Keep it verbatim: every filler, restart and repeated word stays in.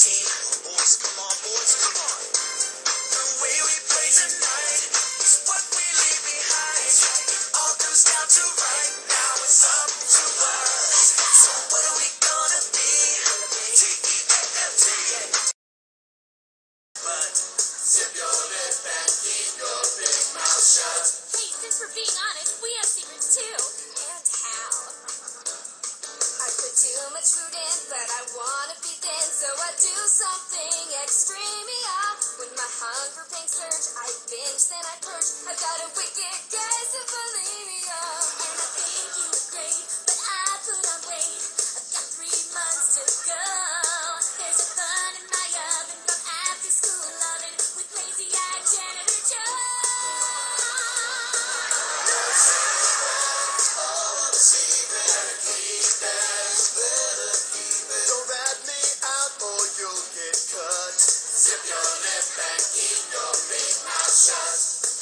team. Boys, come on, boys, come on. The way we play tonight is what we leave behind. It all comes down to right now, it's up to us. So what are we gonna be? T E F T. But zip your lip and keep your big mouth shut. Hey, since we're being honest, we have secrets too. And how? I put too much food in, but I wanna be thin, so I do something extreme. When my hunger pangs surge, I binge, then I purge. I've got a wicked case of bulimia.